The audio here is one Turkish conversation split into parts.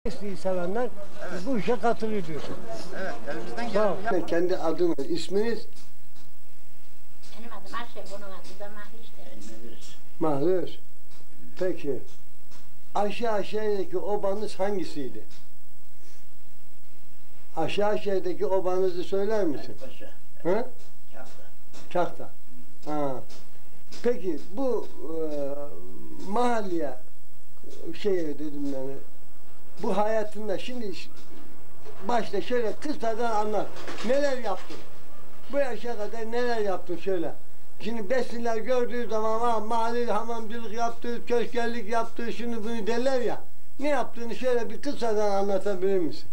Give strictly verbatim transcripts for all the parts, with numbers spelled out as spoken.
Mesleği sevenler evet. Bu işe katılıyor diyorsun. Evet, elimizden tamam. gelen Kendi adınız, isminiz? Benim adım Ayşe, bunun adı da Mahir. Mahir. Peki. Aşağı aşağıdaki obanız hangisiydi? Aşağı aşağıdaki obanızı söyler misin? Paşa. Hı? Kahta. Kahta. Ha. Peki bu e, mahalleye şey dedim yani bu hayatında şimdi başta şöyle kısadan anlat. Neler yaptın? Bu yaşa kadar neler yaptın şöyle. Şimdi besinler gördüğü zaman ha, mahalle hamamcılık yaptı, köşkerlik yaptı, şunu bunu derler ya. Ne yaptığını şöyle bir kısadan anlatabilir misin?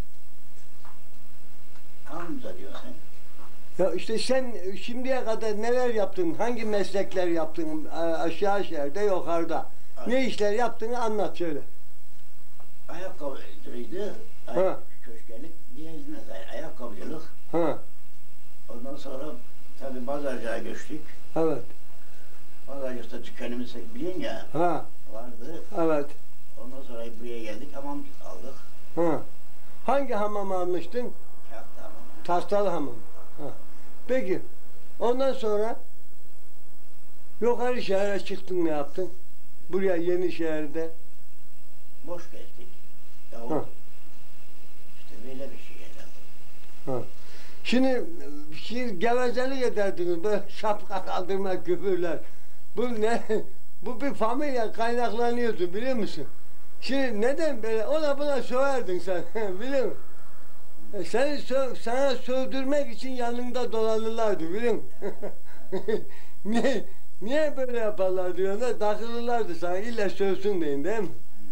Hamza diyorsun. Ya işte sen şimdiye kadar neler yaptın? Hangi meslekler yaptın? Aşağı şehirde, yukarıda. Ay. Ne işler yaptığını anlat şöyle. Ayakkabıcıydı. Ay köşkerlik diye hizmet. Ayakkabıcılık. Ha. Ondan sonra tabii pazarcığa geçtik. Evet. Pazarcılıkta dükkanımız biliyorsun ya. Ha. Vardı. Evet. Ondan sonra buraya geldik. Hamam aldık. Ha. Hangi hamam almıştın? Kahta hamam. Tahtalı hamam. Ha. Peki. Ondan sonra yukarı şehre çıktın, ne yaptın? Buraya Yenişehir'de. Boş geçtik. Ya o, ha. işte böyle bir şey herhalde. Ha. Şimdi siz gevezelik ederdiniz, böyle şapka kaldırma, küfürler. Bu ne? Bu bir familya kaynaklanıyordu, biliyor musun? Şimdi neden böyle? Ona buna söverdin sen, biliyor musun? Seni sö sana sövdürmek için yanında dolanırlardı, biliyor musun? niye, niye böyle yaparlar diyorlar, takılırlardı sana, illa sövsün deyin, değil mi?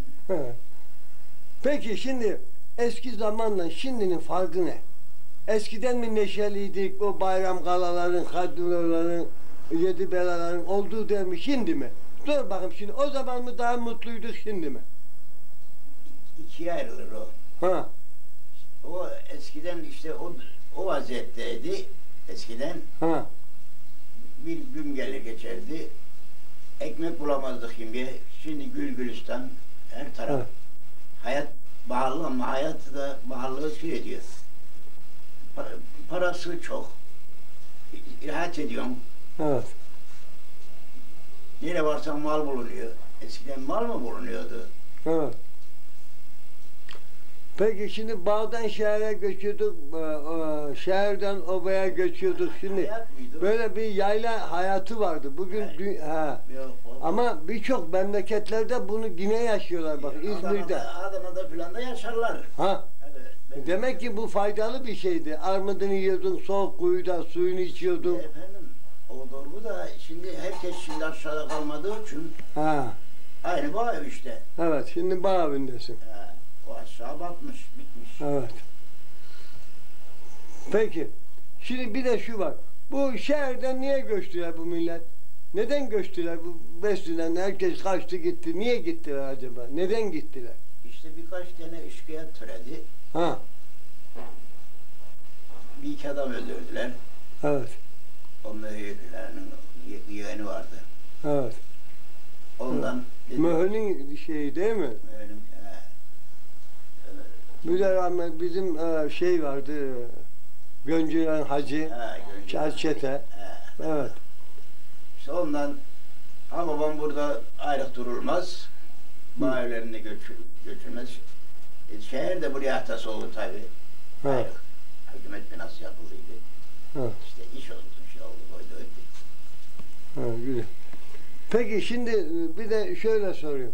Peki şimdi eski zamanla şimdinin farkı ne? Eskiden mi neşeliydik, o bayram galaların, kadroların, yedi belaların olduğu der mi, şimdi mi? Dur bakayım şimdi, o zaman mı daha mutluyduk, şimdi mi? İkiye ayrılır o. Ha. O eskiden işte o, o vaziyetteydi eskiden. Ha. Bir gün gelir geçerdi. Ekmek bulamazdık şimdi. Şimdi gül gülistan her taraf. Ha. Hayat pahalı ama hayatı da pahalılığı şey ediyor. Parası çok. Rahat ediyorum. Evet. Nereye varsan mal bulunuyor. Eskiden mal mı bulunuyordu? Evet. Peki şimdi bağdan şehre göçüyorduk, şehirden obaya göçüyorduk. Şimdi böyle bir yayla hayatı vardı. Bugün yani, ha. Yok, ama birçok memleketlerde bunu yine yaşıyorlar bak, İzmir'de. Adana'da, Adana'da filan da yaşarlar. Ha. Evet, demek ki bu faydalı bir şeydi. Armudunu yiyordun, soğuk kuyudan suyunu içiyordun. Efendim, o doğru da şimdi herkes şimdi aşağıda kalmadığı için. Ha. Aynı bu ev işte. Evet, şimdi bağ evindesin. Ha. O aşağı batmış, bitmiş. Evet. Peki, şimdi bir de şu var. Bu şehirden niye göçtüler bu millet? Neden göçtüler bu beslen? Herkes kaçtı gitti. Niye gittiler acaba? Neden gittiler? İşte birkaç tane eşkıya türedi. Ha. Bir iki adam öldürdüler. Evet. Onun yeğeninin yeğeni vardı. Evet. Ondan... Mühür'ün şeyi değil mi? Mühür'ün, he. Bir de rahmet bizim e, şey vardı, Göncülen Hacı, Çerçete. Evet. İşte ondan, ha babam burada ayrık durulmaz, bağ evlerinde göçü, göçülmez. E, şehir de buraya ahtası oldu tabi. Ayrık. Hükümet binası yapıldıydı. Evet. İşte iş oldu, şey oldu, koydu öldü. Ha, güzel. Peki şimdi bir de şöyle soruyorum.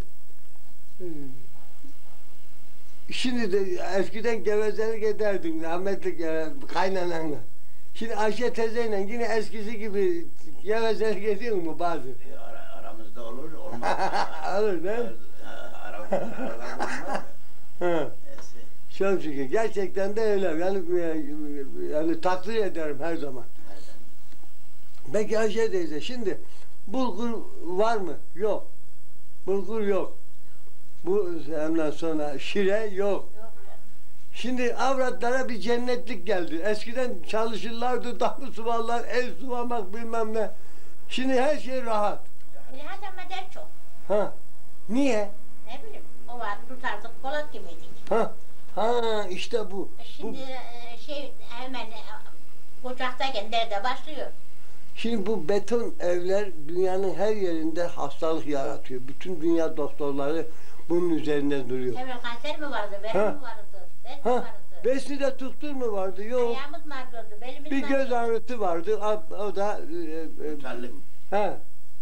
Şimdi de eskiden gevezelik ederdin rahmetli kaynananla. Şimdi Ayşe teyzeyle yine eskisi gibi gevezelik ediyor mu bazı? E, ara, aramızda olur, olmaz. Olur değil mi? Aramızda olmaz. Ha. Çok şükür. Gerçekten de öyle. Yani, yani takdir ederim her zaman. Her zaman. Peki Ayşe teyze, şimdi bulgur var mı? Yok. Bulgur yok. Bu hemen sonra şire yok. Yok canım. Şimdi avratlara bir cennetlik geldi. Eskiden çalışırlardı, damı suvarlar, el sulamak bilmem ne. Şimdi her şey rahat. Rahat ama dert çok. Ha. Niye? Ne bileyim, o O var, tutardık, Polat gibiydik. Ha, ha işte bu. Şimdi bu e, şey hemen e, ocaktayken derde başlıyor. Şimdi bu beton evler dünyanın her yerinde hastalık yaratıyor. Bütün dünya doktorları bunun üzerinde duruyor. Evvel kanser mi vardı, verim Ha. mi vardı, bet mi Ha, vardı? Besni'de tuttur mu vardı? Yok. Ayağımız mı ağrıyordu, belimiz Bir mi göz ağrıyordu? ağrısı vardı. O, o da e, e, Mutallim. ha.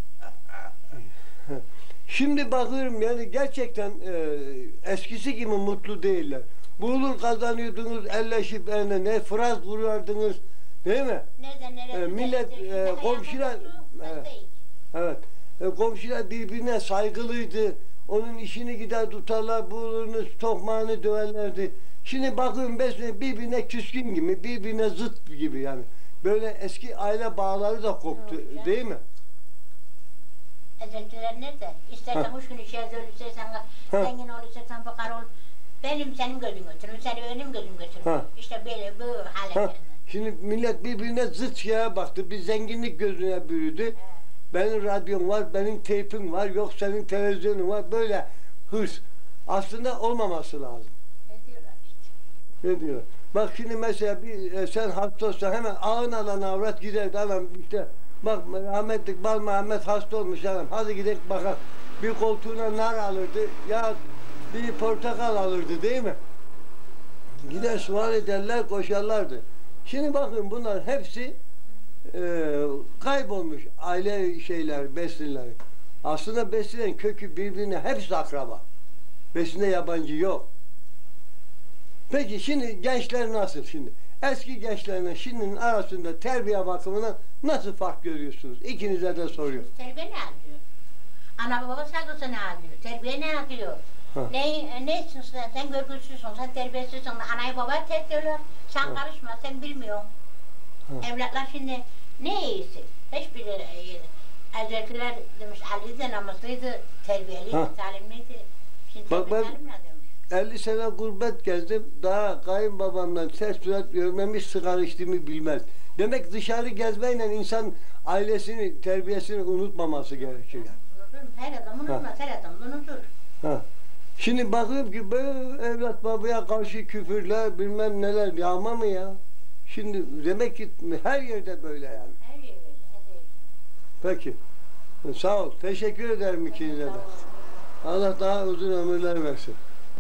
Şimdi bakıyorum yani gerçekten e, eskisi gibi mutlu değiller. Bulur kazanıyordunuz, elleşip eline ne fraz kuruyordunuz, değil mi? Nereden nereye? E, millet, gidelim, e, ayağımız komşular- oldu, evet. biz değil. Evet. E, komşular birbirine saygılıydı. Onun işini gider tutarlar, bulurunu, tokmağını döverlerdi. Şimdi bakıyorum besne birbirine küskün gibi, birbirine zıt gibi yani. Böyle eski aile bağları da koptu, Yok ya. değil mi? Ezeltiler nerede? İstersen Ha. üç gün içeride ol, istersen Ha. zengin ol, istersen fakir ol. Benim senin gözün götürür, seni benim gözüm götürür. Ha. İşte böyle bu Ha. haletlerinde. Şimdi millet birbirine zıt şeye baktı. Bir zenginlik gözüne bürüdü. Benim radyom var, benim teypim var, yok senin televizyonun var. Böyle hırs. Aslında olmaması lazım. Ne diyorlar işte. Ne diyor? Bak şimdi mesela bir, e, sen hasta olsan hemen ağın alan avrat gider adam işte bak rahmetlik Bal Mehmet hasta olmuş adam hadi gidelim bakalım. Bir koltuğuna nar alırdı ya bir portakal alırdı değil mi? Gider sual ederler koşarlardı. Şimdi bakın bunlar hepsi e, kaybolmuş aile şeyler besinleri. Aslında besleyen kökü birbirine hepsi akraba. Besinde yabancı yok. Peki şimdi gençler nasıl şimdi? Eski gençlerle şimdinin arasında terbiye bakımından nasıl fark görüyorsunuz? İkinize de soruyorum. Terbiye ne yapıyor? Ana baba saygısı ne yapıyor? Terbiye ne yapıyor? Ha. Ne, ne için sen, sen görgüsüzsün, sen terbiyesizsin, anayı babayı terk ediyorlar. Sen Ha. karışma, sen bilmiyorsun. Ha. Evlatlar şimdi ne iyisi? Hiçbiri iyi. Hazretler demiş, Ali de namazlıydı, terbiyeliydi, Ha. talimliydi. Şimdi Bak terbiye ben- talim ne demiş? elli sene gurbet gezdim. Daha kayınbabamdan ses surat görmemiş sigara içtiğimi bilmez. Demek dışarı gezmeyle insan ailesini, terbiyesini unutmaması gerekiyor yani. Unutur mu? Her adam unutmaz, her adam da unutur. Ha. Şimdi bakıyorum ki böyle evlat babaya karşı küfürler bilmem neler yağma mı ya? Şimdi demek ki her yerde böyle yani. Her yer öyle, her yer. Peki. Sağ ol. Teşekkür ederim ikinize de. Allah daha uzun ömürler versin.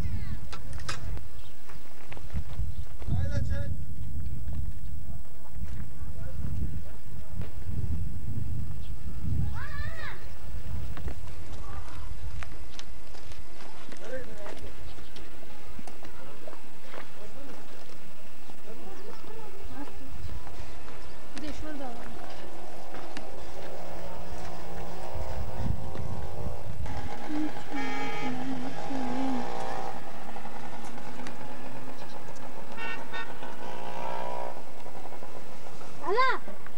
Bir de şurada var. Ana!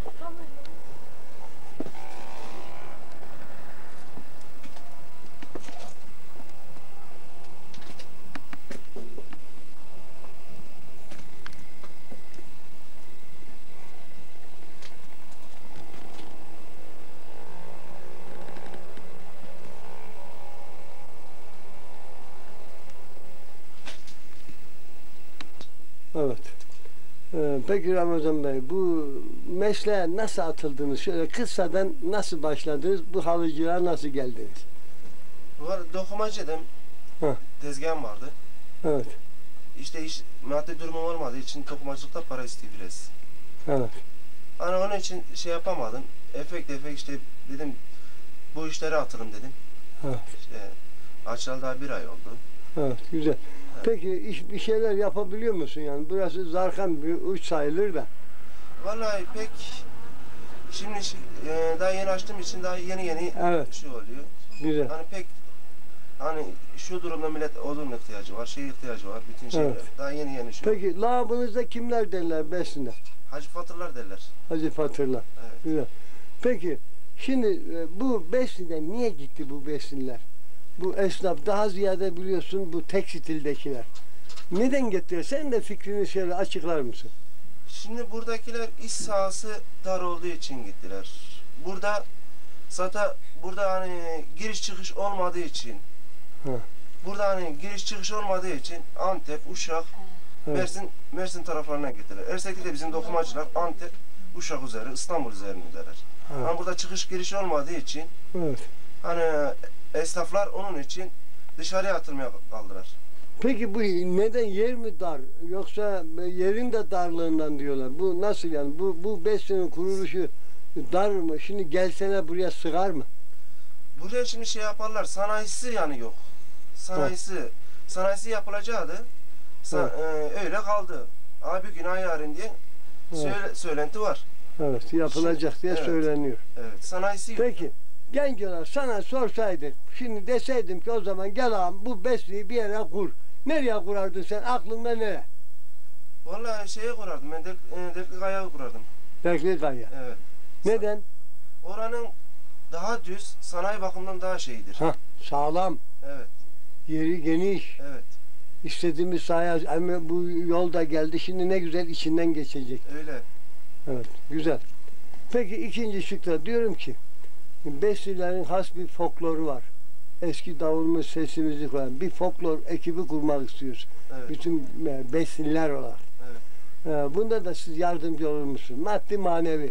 Evet. Ee, peki Ramazan Bey, bu mesleğe nasıl atıldınız? Şöyle kıssadan nasıl başladınız? Bu halıcılığa nasıl geldiniz? Var dokumacıydım. Hı. Tezgahım vardı. Evet. İşte iş, maddi durumum olmadığı için dokumacılıkta para istiyor biraz. Evet. Hani onun için şey yapamadım. Efekt efekt işte dedim bu işlere atılım dedim. Evet. İşte açılalı daha bir ay oldu. Evet. Güzel. Peki iş, bir şeyler yapabiliyor musun yani? Burası zarkan bir uç sayılır da. Vallahi pek şimdi e, daha yeni açtığım için daha yeni yeni Evet. şey oluyor. Güzel. Hani pek hani şu durumda millet odun ihtiyacı var, şey ihtiyacı var, bütün şeyler. Evet. Daha yeni yeni şey. Peki lağabınızda kimler derler besinde? Hacı Fatırlar derler. Hacı Fatırlar. Evet. Güzel. Peki şimdi e, bu Besni'den niye gitti bu Besniler? Bu esnaf daha ziyade biliyorsun bu tekstildekiler. Neden getiriyor? Sen de fikrini şöyle açıklar mısın? Şimdi buradakiler iş sahası dar olduğu için gittiler. Burada zaten burada hani giriş çıkış olmadığı için Ha. burada hani giriş çıkış olmadığı için Antep, Uşak, Evet. Mersin, Mersin taraflarına gittiler. Ersekli'de bizim dokumacılar Antep, Uşak üzeri, İstanbul üzerindeler. Evet. Hani burada çıkış giriş olmadığı için Evet. hani esnaflar onun için dışarıya atılmaya kaldılar. Peki bu neden, yer mi dar yoksa yerin de darlığından diyorlar. Bu nasıl yani? Bu bu beslenin kuruluşu dar mı? Şimdi gelseler buraya sığar mı? Buraya şimdi şey yaparlar, sanayisi yani yok. Sanayisi, sanayisi yapılacaktı. Sa- e, öyle kaldı. Abi günah yarın diye söyle, söylenti var. Evet, yapılacak diye Evet. söyleniyor. Evet, sanayisi yok. Peki gencolar sana sorsaydık, şimdi deseydim ki o zaman gel ağam bu besliği bir yere kur. Nereye kurardın sen? Aklında nere? Vallahi şeye kurardım, ben dep, e, Deplik ayağı kurardım. Bekli kaya. Evet. Neden? Oranın daha düz, sanayi bakımından daha şeydir. Ha, sağlam, Evet, yeri geniş. evet. İstediğimiz sahaya, ama bu yolda geldi. Şimdi ne güzel içinden geçecek. Öyle. Evet, güzel. Peki ikinci şıkta diyorum ki Beslilerin has bir folkloru var. Eski davulumuz, sesimizi koyan bir folklor ekibi kurmak istiyoruz. Evet. Bütün e, Besliler olarak. Evet. E, bunda da siz yardımcı olur musunuz? Maddi manevi.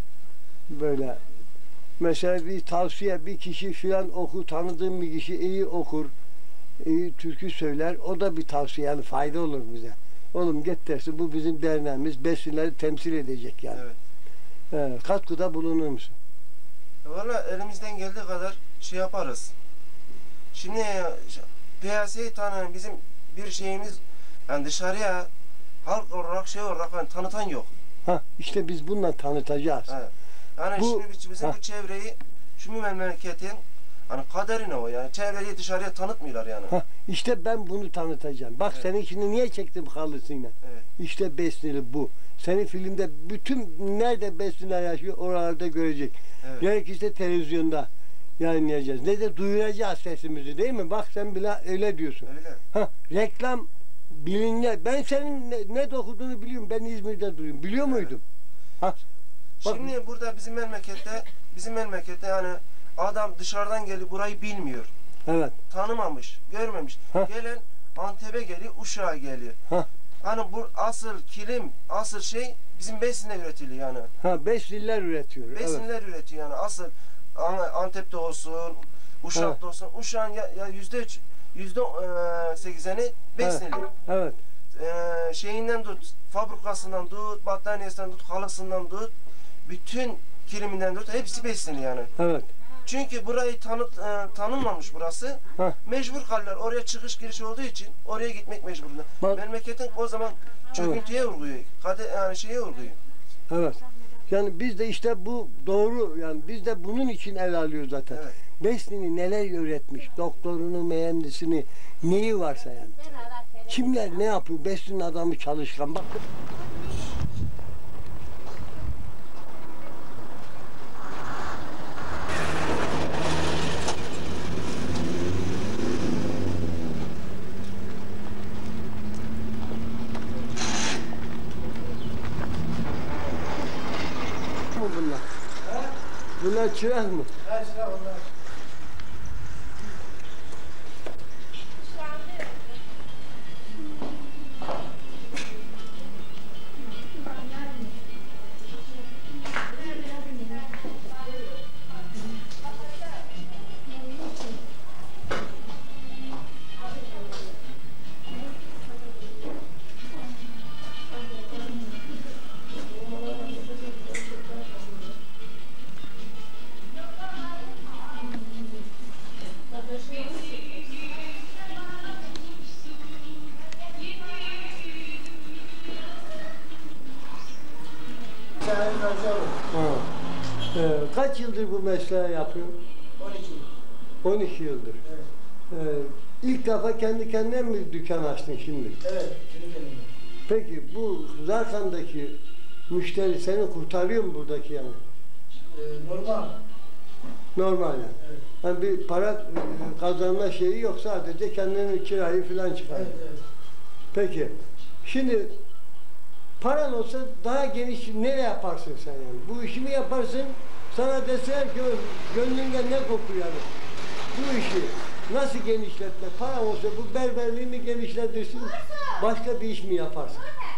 Böyle. Mesela bir tavsiye, bir kişi filan oku, tanıdığım bir kişi iyi okur, iyi türkü söyler. O da bir tavsiye, yani fayda olur bize. Oğlum git dersin, bu bizim derneğimiz, Beslileri temsil edecek yani. Evet. E, katkıda bulunur musun? Valla elimizden geldiği kadar şey yaparız. Şimdi piyasayı tanıyan bizim bir şeyimiz, yani dışarıya halk olarak şey olarak hani tanıtan yok. Ha, işte biz bununla tanıtacağız. Evet. Yani Bu- şimdi biz- bizim ha. bu çevreyi, şu memleketin hani kaderine o yani çevreyi dışarıya tanıtmıyorlar yani. Ha, işte ben bunu tanıtacağım. Bak Evet. senin şimdi niye çektim halısıyla? Evet. İşte Besnili bu. Senin filmde bütün nerede Besniler yaşıyor oralarda görecek. Evet. Gerekirse televizyonda yayınlayacağız. Ne de duyuracağız sesimizi, değil mi? Bak sen bile öyle diyorsun. Öyle. Ha, reklam bilince ben senin ne, ne dokuduğunu biliyorum. Ben İzmir'de duruyorum. Biliyor Evet. muydum? Ha, bak, Şimdi burada bizim memlekette, bizim memlekette yani adam dışarıdan geliyor burayı bilmiyor. evet. Tanımamış, görmemiş. Ha. Gelen Antep'e geliyor, Uşak'a geliyor. Ha. Hani bu asıl kilim, asıl şey bizim Besni'de üretiliyor yani. Ha, Besniller üretiyor. Evet. Besinler üretiyor yani asıl An- Antep'te olsun, Uşak'ta Evet. olsun. Uşak'ın ya, ya yüzde üç, yüzde eee, sekizeni Besnili. Evet. Eee, şeyinden tut, fabrikasından tut, battaniyesinden tut, halısından tut, bütün kiliminden tut, hepsi Besnili yani. Evet. Çünkü burayı tanıt, eee, tanınmamış burası. Ha. Mecbur kalırlar. Oraya çıkış giriş olduğu için oraya gitmek mecburlar. Bak- Memleketin o zaman çöküntüye vurguyor. Kade, yani şeye vurguyor. Evet. Yani biz de işte bu doğru, yani biz de bunun için ele alıyoruz zaten. Evet. Besni'ni neler öğretmiş, doktorunu, mühendisini, neyi varsa yani. Kimler ne yapıyor? Besni'nin adamı çalışkan. Bak. Bu bunlar. Bunlar çırak mı? Ha. Ee, kaç yıldır bu mesleği yapıyorsun? on iki yıldır. Ee, ilk defa kendi kendine mi dükkan açtın şimdi? Evet, kendi kendime. Peki bu Zarkan'daki müşteri seni kurtarıyor mu buradaki yani? Ee, normal. Normal yani. Evet. Yani bir para e, kazanma şeyi yok, sadece kendinin kirayı falan çıkarıyor. Evet, evet. Peki şimdi paran olsa daha geniş nereye yaparsın sen yani? Bu işi mi yaparsın? Sana deseler ki gönlünde ne kokuyor yani? Bu işi Nasıl genişletme? Paran olsa bu berberliğini genişletirsin, başka bir iş mi yaparsın?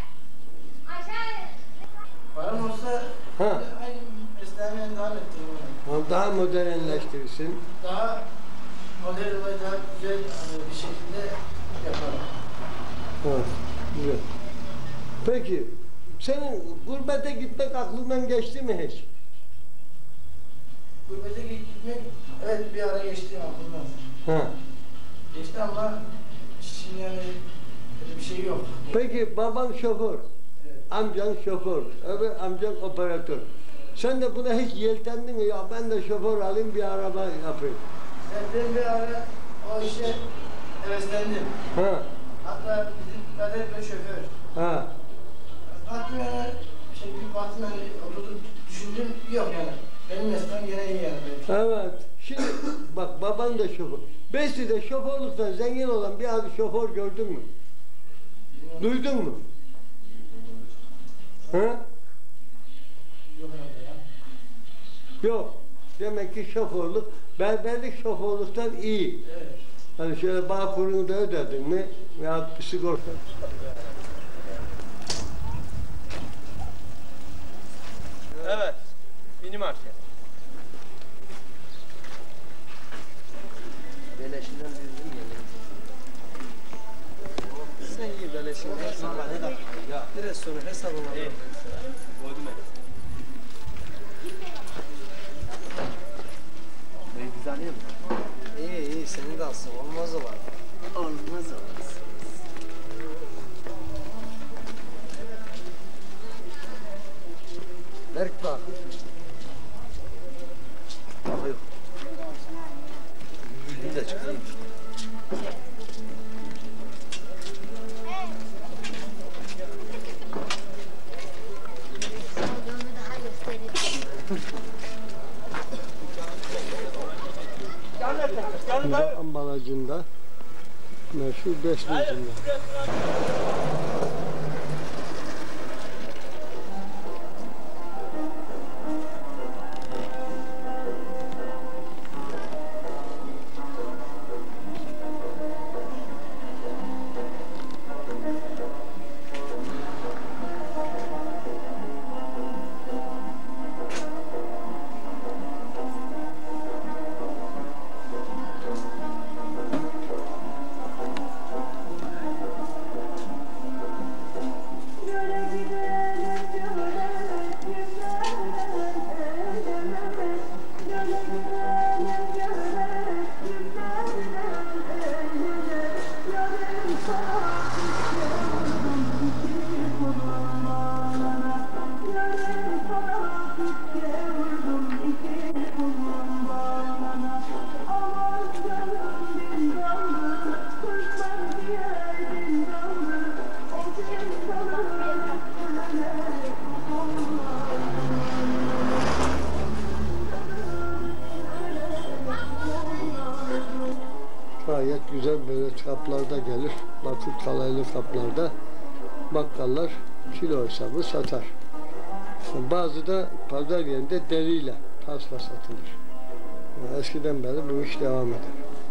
Param olsa Ha. aynı mesleğimden devam ettiririm. Daha modernleştirirsin. Daha modern ve daha güzel hani, bir şekilde yaparım. Evet, güzel. Peki, senin gurbete gitmek aklından geçti mi hiç? Gurbete gitmek evet bir ara geçti aklımdan. Ha. Geçti ama şimdi yani öyle bir şey yok. Peki baban şoför, Evet. amcan şoför, öbür amcan operatör. Sen de buna hiç yeltendin mi? Ya ben de şoför alayım, bir araba yapayım. Evet, ben bir ara o işe heveslendim. Ha, Hatta bizim kader ve şoför. ha. Baktım yani, şey bir baktım yani, oturdum düşündüm, yok yani. Benim mesleğim gene iyi yani. Benim. Evet. Şimdi bak baban da şoför. Besi'de şoförlükten zengin olan bir abi şoför gördün mü? Duydun mu? Ha? Yok herhalde ya. Yok. Demek ki şoförlük, berberlik şoförlükten iyi. Evet. Hani şöyle bağ kurunu da ödedin mi? Veya bir sigorta. Evet. Mini market. Beleşinden düzgün geliyor. Sen iyi beleşinden. Ya biraz sonra hesabını alalım. Ne güzel değil mi? İyi iyi seni de alsın. Olmaz olan. Olmaz olmaz. Berk bak. Bakıyor. Gülün de çıkayım. Bu da ambalajında meşhur besleyicinde. Gayet güzel böyle kaplarda gelir. Bakır kalaylı kaplarda bakkallar kilo hesabı satar. Bazı da pazar yerinde deriyle tasla satılır. Yani eskiden beri bu iş devam eder.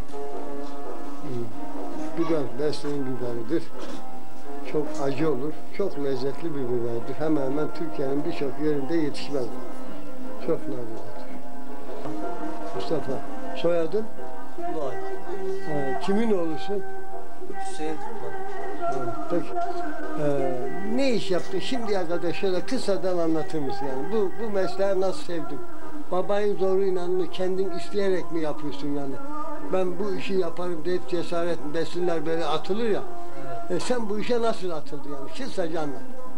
Hmm. Biber, Besle'nin biberidir. Çok acı olur, çok lezzetli bir biberdir. Hemen hemen Türkiye'nin birçok yerinde yetişmez. Çok nadirdir. Mustafa, soyadın? Vay. Ee, kimin oğlusun? Hüseyin Tutman. Evet, peki. Ee, ne iş yaptın şimdiye kadar şöyle kısadan anlatır mısın yani? Bu, bu mesleği nasıl sevdin? Babayın zoruyla mı, kendin isteyerek mi yapıyorsun yani? Ben bu işi yaparım deyip cesaret mi? Besinler böyle atılır ya. E, sen bu işe nasıl atıldın yani? Kısaca anlat.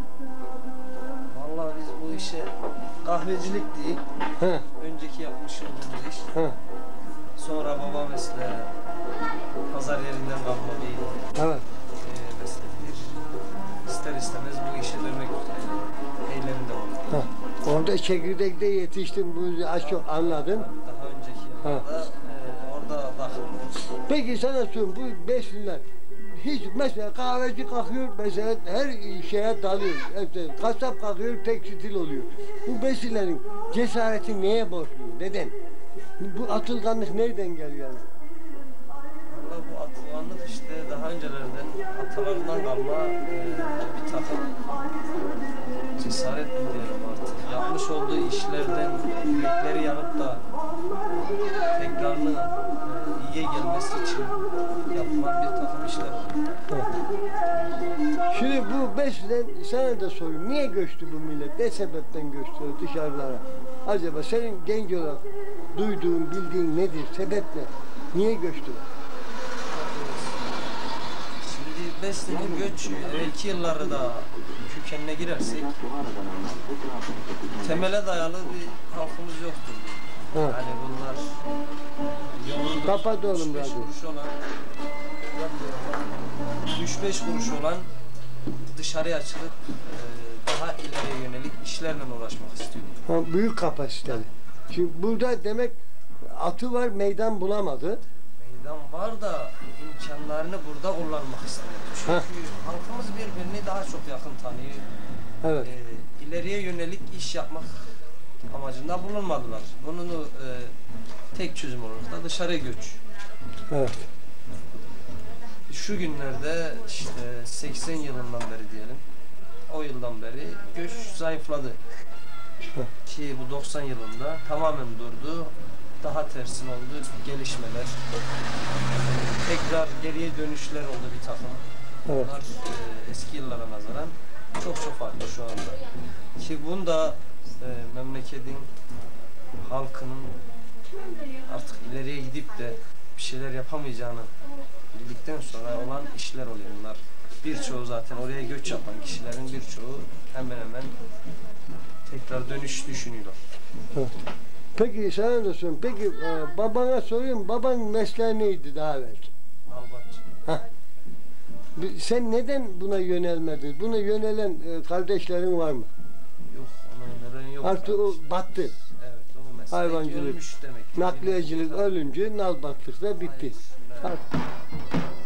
Vallahi biz bu işe kahvecilik değil. He, Önceki yapmış olduğumuz iş. he, Sonra baba mesleği. Pazar yerinden kalma bir evet. e, meslektir. İster istemez bu işe dönmek eyleminde olduk. He. Orada çekirdekte yetiştin, bu az çok anladın. Daha önceki yıllarda e, orada bakım. Peki sana sorayım, bu besinler hiç mesela kahveci kalkıyor, mesela her şeye dalıyor. İşte kasap kalkıyor, tekstil oluyor. Bu besinlerin cesareti neye borçlu? Neden? Bu atılganlık nereden geliyor yani? Valla bu atlıvanlık işte daha öncelerden atalarından kalma e, bir takım cesaret mi diyelim artık. Yapmış olduğu işlerden yürekleri yanıp da tekrarını e, iyiye gelmesi için yapılan bir takım işler oluyor. Şimdi bu Besle'den sana da sorayım. Niye göçtü bu millet? Ne sebepten göçtü dışarılara? Acaba senin genç olarak duyduğun, bildiğin nedir? Sebep ne? Niye göçtü? Şimdi Besle'nin göçü evvelki yıllarda kökenine girersek temele dayalı bir halkımız yoktur. Ha. Yani bunlar yolunda Kapat oğlum üç beş radyoyu. kuruş olan üç beş kuruş olan dışarıya çıkıp e, daha ileriye yönelik işlerle uğraşmak istiyor. Ha, büyük kapasiteli. Şimdi burada demek atı var, meydan bulamadı. Meydan var da imkanlarını burada kullanmak istemiyor. Çünkü Ha. halkımız birbirini daha çok yakın tanıyor. Evet. E, ileriye yönelik iş yapmak amacında bulunmadılar. Bunun e, tek çözüm olarak da dışarı göç. Evet. Şu günlerde işte seksen yılından beri diyelim, o yıldan beri göç zayıfladı. Ki bu doksan yılında tamamen durdu. Daha tersin oldu gelişmeler. Tekrar geriye dönüşler oldu bir takım. Evet. Bunlar e, eski yıllara nazaran çok çok farklı şu anda. Ki bunda e, memleketin halkının artık ileriye gidip de bir şeyler yapamayacağını bildikten sonra olan işler oluyor bunlar. Birçoğu zaten oraya göç yapan kişilerin birçoğu hemen hemen tekrar dönüş düşünüyorlar. Evet. Peki sana da sorayım. Peki e, babana sorayım. Babanın mesleği neydi daha evvel? Albatçı. Bir- Sen neden buna yönelmedin? Buna yönelen e, kardeşlerin var mı? Yok, ona neden yok. Artık o battı. Evet, o meslek Hayvancılık, ölmüş demek ki. Nakliyecilik ölünce nalbatlık da bitti. Aynen. Artık